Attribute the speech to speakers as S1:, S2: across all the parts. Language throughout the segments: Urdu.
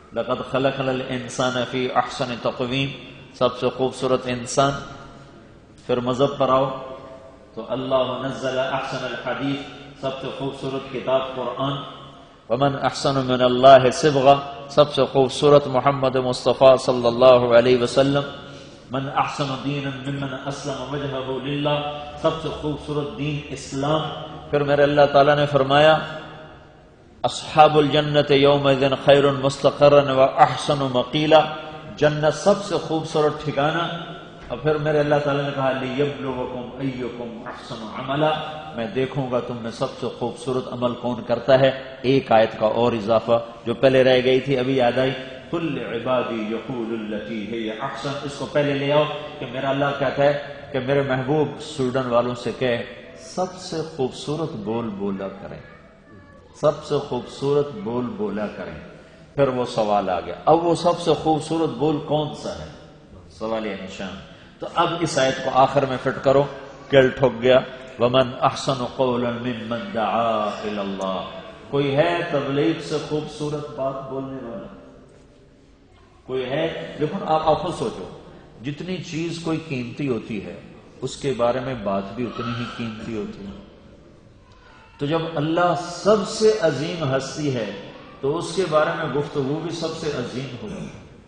S1: لقد خلقنا الانسان فی احسن تقویم، سب سے خوبصورت انسان. پھر مذہب پر آؤ تو اللہ نزل احسن الحدیث، سب سے خوبصورت کتاب قرآن. ومن احسن من اللہ صبغہ، سب سے خوبصورت محمد مصطفیٰ صلی اللہ علیہ وسلم. من احسن دینا ممن اسلم وجہہ للہ، سب سے خوبصورت دین اسلام. پھر میرے اللہ تعالیٰ نے فرمایا اصحاب الجنت یومئذ خیر مستقرا واحسن مقیلا، جنت سب سے خوبصورت ٹھکانہ. اور پھر میرے اللہ تعالیٰ نے کہا لیبلوکم ایکم احسن عملا، میں دیکھوں گا تم میں سب سے خوبصورت عمل کون کرتا ہے. ایک آیت کا اور اضافہ جو پہلے رہ گئی تھی ابھی یاد آئی، کل عبادی یقول التی ہی احسن. اس کو پہلے لے آؤ کہ میرا اللہ کہتا ہے کہ میرے محبوب سویڈن والوں سے کہے سب سے خوبصورت بول بولا کریں، سب سے خوبصورت بول بولا کریں. پھر وہ سوال آ گیا، اب وہ سب سے خوبصورت بول کون سا ہے؟ سوال یہ نشان. تو اب اس آیت کو آخر میں فٹ کرو، کل ٹھک گیا. ومن احسن قولا ممن دعا الی اللہ، کوئی ہے تبلیغ سے خوبصورت بات بولنے والا؟ کوئی ہے؟ لیکن آپ خود سوچو، جتنی چیز کوئی قیمتی ہوتی ہے اس کے بارے میں بات بھی اتنی ہی قیمتی ہوتی ہے. تو جب اللہ سب سے عظیم ہستی ہے تو اس کے بارے میں گفتگو بھی سب سے عظیم ہوگی.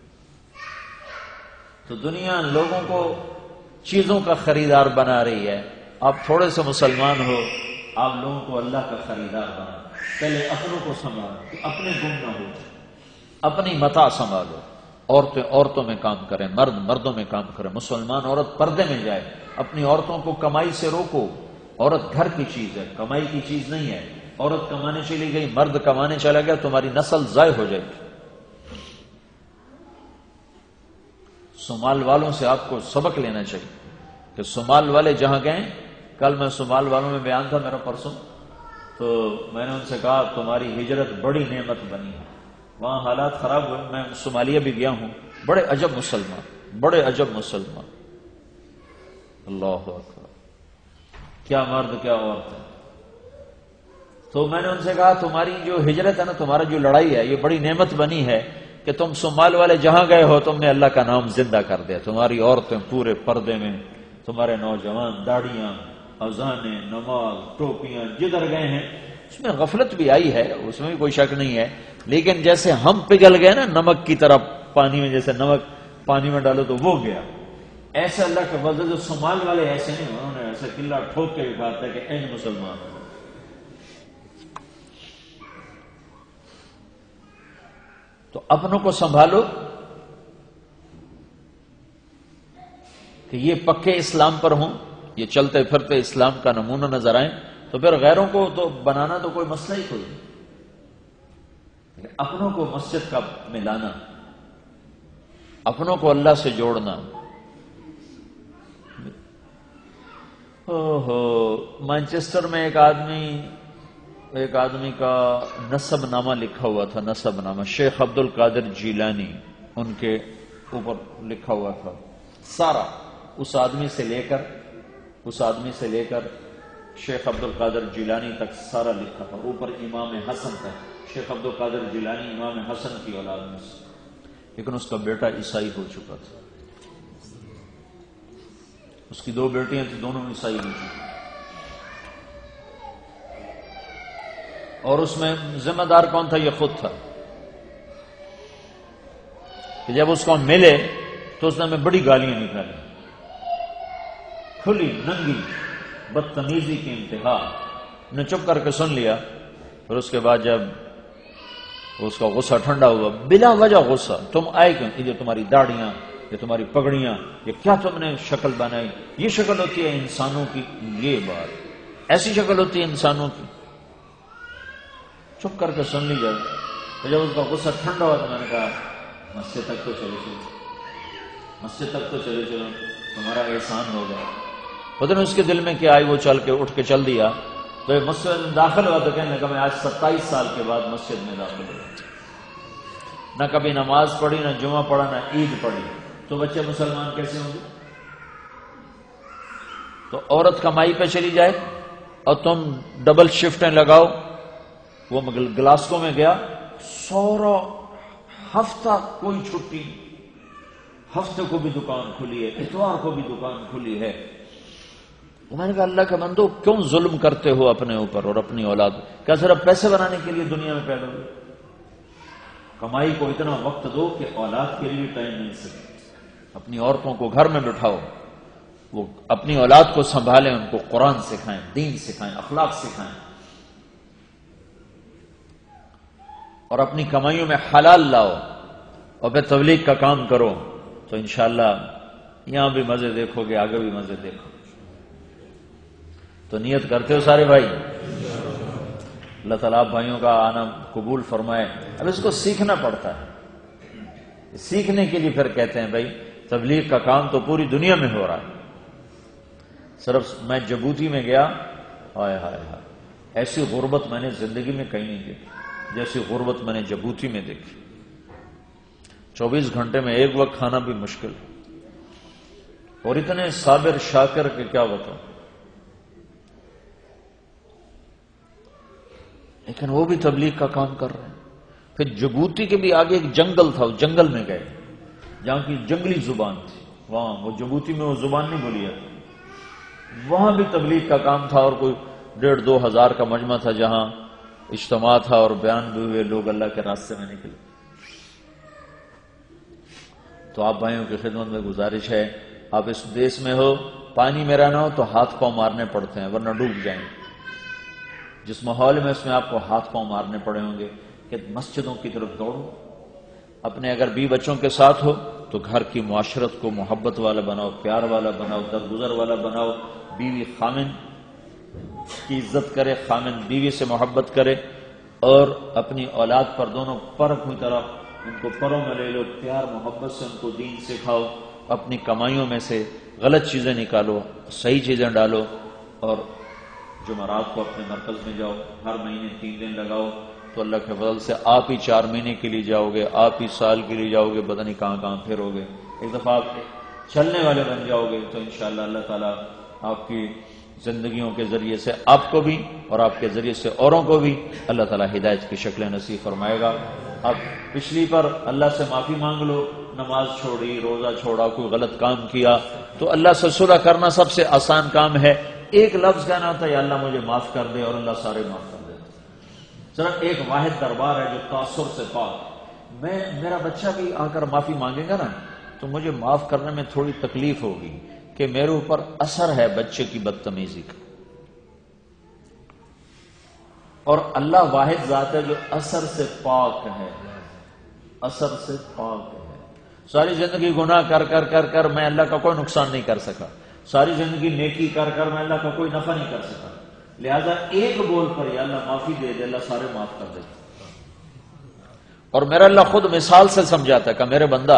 S1: تو دنیا لوگوں کو چیزوں کا خریدار بنا رہی ہے. آپ تھوڑے سے مسلمان ہو، آپ لوگوں کو اللہ کا خریدار بنا. پہلے اپنوں کو سنبھالو، اپنے گم نہ ہو، اپنی متاع سنبھالو. عورتیں عورتوں میں کام کریں، مرد مردوں میں کام کریں. مسلمان عورت پردے میں جائے، اپنی عورتوں کو کمائی سے روکو. عورت گھر کی چیز ہے، کمائی کی چیز نہیں ہے. عورت کمانے چلی گئی، مرد کمانے چلا گیا، تمہاری نسل ضائع ہو جائے گی. صومال والوں سے آپ کو سبق لینا چاہیے کہ صومال والے جہاں گئے، کل میں صومال والوں میں بیان تھا میرا پرسوں، تو میں نے ان سے کہا تمہاری ہجرت بڑی نعمت بنی ہے. وہاں حالات خراب ہوئے، میں صومالیہ بھی گیا ہوں، بڑے عجب مسلمان، بڑے عجب مسلمان. اللہ اکبر، کیا مرد کیا عورت ہے. تو میں نے ان سے کہا تمہاری جو ہجرت ہے نا، تمہارا جو لڑائی ہے، یہ بڑی نعمت بنی ہے کہ تم صومال والے جہاں گئے ہو تم نے اللہ کا نام زندہ کر دیا. تمہاری عورتیں پورے پردے میں، تمہارے نوجوان داڑیاں، اذانیں، نماز، ٹوپیاں، جدھر گئے ہیں. اس میں غفلت بھی آئی ہے، اس میں بھی کوئی شک نہیں ہے، لیکن جیسے ہم پگھل گئے نا نمک کی طرح پانی میں، جیسے نمک پانی میں ڈالو تو وہ گیا، ایسا اللہ کے فضل جو صومال والے ایسے نہیں، انہوں نے ایسے قلعہ ٹھوک کے دکھاتا ہے کہ این مسلمان. تو اپنوں کو سنبھالو کہ یہ پکے اسلام پر ہوں، یہ چلتے پھرتے اسلام کا نمونہ نظر آئیں. تو پھر غیروں کو تو بنانا تو کوئی مسئلہ ہی کوئی نہیں، اپنوں کو مسجد کا ملانا، اپنوں کو اللہ سے جوڑنا. مانچسٹر میں ایک آدمی کا نسب نامہ لکھا ہوا تھا، نسب نامہ شیخ عبد القادر جیلانی، ان کے اوپر لکھا ہوا تھا سارا، اس آدمی سے لے کر شیخ عبد القادر جیلانی تک سارا لکھا تھا. اوپر امام حسن تھا. شیخ عبد القادر جیلانی امام حسن کی اولاد میں سے، لیکن اس کا بیٹا عیسائی ہو چکا تھا. اس کی 2 بیٹیاں تھیں، دونوں عیسائی ہوئی تھیں. اور اس میں ذمہ دار کون تھا؟ یہ خود تھا. کہ جب اس کو ملے تو اس نے ہمیں بڑی گالیاں نکالی، کھلی ننگی بدتمیزی کی انتہا. نے چپ کر کے سن لیا. پھر اس کے بعد جب اس کا غصہ ٹھنڈا ہوا، بلا وجہ غصہ، تم آئے کیوں؟ یہ تمہاری داڑیاں، یہ تمہاری پگڑیاں، یہ کیا تم نے شکل بنائی؟ یہ شکل ہوتی ہے انسانوں کی؟ یہ بات ایسی شکل ہوتی ہے انسانوں کی؟ چپ کر کے سن لی جائے. تو جب اس کا غصہ ٹھنڈا ہوا تو میں نے کہا مسجد تک تو چلے چلو، تمہارا احسان ہوگا. پتہ نہیں اس کے دل میں کیا آئی، وہ چل کے اٹھ کے چل دیا. تو مسجد میں داخل ہوا تو کہنے لگا میں آج 27 سال کے بعد مسجد میں داخل ہوا، نہ کبھی نماز پڑھی، نہ جمعہ پڑھا، نہ عید پڑھی. تو بچے مسلمان کیسے ہوں گے؟ تو عورت کمائی پہ چلی جائے اور تم ڈبل شفٹیں لگاؤ. وہ گلاسکو میں گیا، سورا ہفتہ کوئی چھٹی نہیں، ہفتے کو بھی دکان کھلی ہے، اتوار کو بھی دکان کھلی ہے۔ میں نے کہا اللہ کے بندو کیوں ظلم کرتے ہو اپنے اوپر اور اپنی اولاد؟ کیا صرف پیسے بنانے کے لیے دنیا میں پیدا ہوئے؟ کمائی کو اتنا وقت دو کہ اولاد کے لیے ٹائم مل سکے۔ اپنی عورتوں کو گھر میں بٹھاؤ، وہ اپنی اولاد کو سنبھالیں، ان کو قرآن سکھائیں، دین سکھائیں، اخلاق سکھائیں، اور اپنی کمائیوں میں حلال لاؤ اور پھر تبلیغ کا کام کرو، تو انشاءاللہ یہاں بھی مزے دیکھو گے، آگے بھی مزے دیکھو۔ تو نیت کرتے ہو سارے بھائی؟ اللہ تعالیٰ آپ بھائیوں کا آنا قبول فرمائے۔ اب اس کو سیکھنا پڑتا ہے، سیکھنے کے لیے پھر کہتے ہیں بھائی تبلیغ کا کام تو پوری دنیا میں ہو رہا ہے۔ صرف میں جبوتی میں گیا، ہائے ہائے ہائے، ایسی غربت میں نے زندگی میں کہیں نہیں دیکھی جیسی غربت میں نے جبوتی میں دیکھی۔ 24 گھنٹے میں ایک وقت کھانا بھی مشکل، اور اتنے صابر شاکر کہ کیا بتاؤں۔ لیکن وہ بھی تبلیغ کا کام کر رہے ہیں۔ پھر جبوتی کے بھی آگے ایک جنگل تھا، اس جنگل میں گئے جہاں کی جنگلی زبان تھی، وہاں وہ جبوتی میں وہ زبان نہیں بولی جاتی، وہاں بھی تبلیغ کا کام تھا، اور کوئی 1,500-2 ہزار کا مجمع تھا جہاں اجتماع تھا اور بیان بھی ہوئے، لوگ اللہ کے راستے میں نکلے۔ تو آپ بھائیوں کی خدمت میں گزارش ہے، آپ اس دیش میں ہو، پانی میں رہنا ہو تو ہاتھ پاؤں مارنے پڑتے ہیں ورنہ ڈوب جائیں۔ جس ماحول میں اس میں آپ کو ہاتھ پاؤں مارنے پڑے ہوں گے کہ مسجدوں کی طرف دوڑو، اپنے اگر بیوی بچوں کے ساتھ ہو تو گھر کی معاشرت کو محبت والا بناؤ، پیار والا بناؤ، درگزر والا بناؤ، بیوی خامن کی عزت کرے، خامن بیوی سے محبت کرے، اور اپنی اولاد پر دونوں پر کی طرح ان کو پروں میں لے لو، پیار محبت سے ان کو دین سکھاؤ، اپنی کمائیوں میں سے غلط چیزیں نکالو، صحیح چیزیں ڈالو، اور جمعرات کو اپنے مرکز میں جاؤ، ہر مہینے 3 دن لگاؤ، تو اللہ کے فضل سے آپ ہی 4 مہینے کے لیے جاؤ گے، آپ ہی سال کے لیے جاؤ گے، پتہ نہیں کہاں کہاں پھرو گے۔ ایک دفعہ آپ چلنے والے بن جاؤ گے تو انشاءاللہ اللہ تعالیٰ آپ کی زندگیوں کے ذریعے سے آپ کو بھی اور آپ کے ذریعے سے اوروں کو بھی اللہ تعالیٰ ہدایت کی شکلیں نصیب فرمائے گا۔ اب پچھلی پر اللہ سے معافی مانگ لو، نماز چھوڑی، روزہ چھوڑا، کوئی غلط کام کیا تو اللہ سے صلح کرنا سب سے آسان کام ہے۔ ایک لفظ کہنا ہوتا ہے یا اللہ مجھے معاف کر دے، اور اللہ سارے معاف کر دے۔ صرف ایک واحد دربار ہے جو تعصب سے پاک۔ میرا بچہ بھی آ کر معافی مانگے گا نا تو مجھے معاف کرنے میں تھوڑی تکلیف ہوگی کہ میرے اوپر اثر ہے بچے کی بدتمیزی کا، اور اللہ واحد ذات ہے جو اثر سے پاک ہے، اثر سے پاک ہے۔ ساری زندگی گناہ کر کر کر کر میں اللہ کا کوئی نقصان نہیں کر سکا، ساری زندگی نیکی کر کر میں اللہ کا کوئی نفع نہیں کر سکا، لہذا ایک بول پر یا اللہ معافی دے دے، اللہ سارے معاف کر دیتا۔ اور میرا اللہ خود مثال سے سمجھاتا ہے کہ میرے بندہ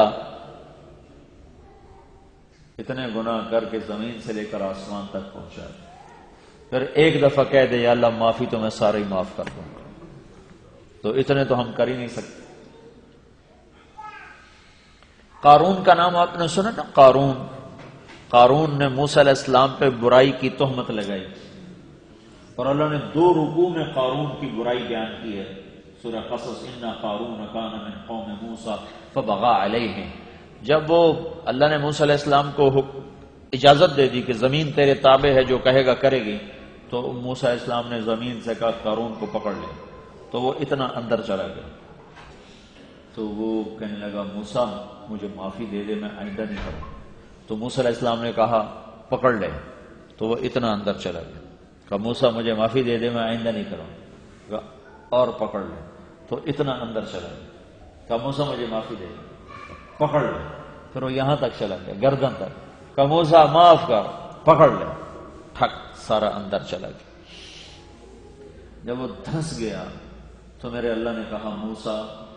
S1: اتنے گناہ کر کے زمین سے لے کر آسمان تک پہنچا ہے، پھر ایک دفعہ کہہ دے یا اللہ معافی تو میں سارے ہی معاف کر دوں گا، تو اتنے تو ہم کر ہی نہیں سکتے۔ قارون کا نام آپ نے سنا نا؟ قارون نے موسیٰ علیہ السلام پہ برائی کی تہمت لگائی، اور اللہ نے 2 رکوع میں قارون کی برائی بیان کی ہے۔ سورہ قصص، اِنَّ قَارُونَ كَانَ مِن قَوْمِ مُوسَىٰ فَبَغَىٰ عَلَيْهِمْ۔ جب وہ اللہ نے موسیٰ علیہ السلام کو اجازت دے دی کہ زمین تیرے تابع ہے، جو کہے گا کرے گی، تو موسیٰ علیہ السلام نے زمین سے کہا قارون کو پکڑ لے، تو وہ اتنا اندر چلا گیا، تو وہ کہنے لگا موسیٰ مجھے معافی دے دے، میں آئندہ نہیں کروں۔ تو موسیٰ علیہ السلام نے کہا پکڑ لے، تو وہ اتنا اندر چلا گیا، کہا موسیٰ مجھے معافی دے دے، میں آئندہ نہیں کروں، کہا اور پکڑ لے، تو اتنا اندر چلا گیا، کہا موسیٰ مجھے معافی دے دے، پکڑ لے، پھر وہ یہاں تک چلا گیا، گردن تک، کہا موسیٰ معاف کر، پکڑ لے، ٹھک سارا اندر چلا گیا۔ جب وہ دھنس گیا تو میرے اللہ نے کہا موسیٰ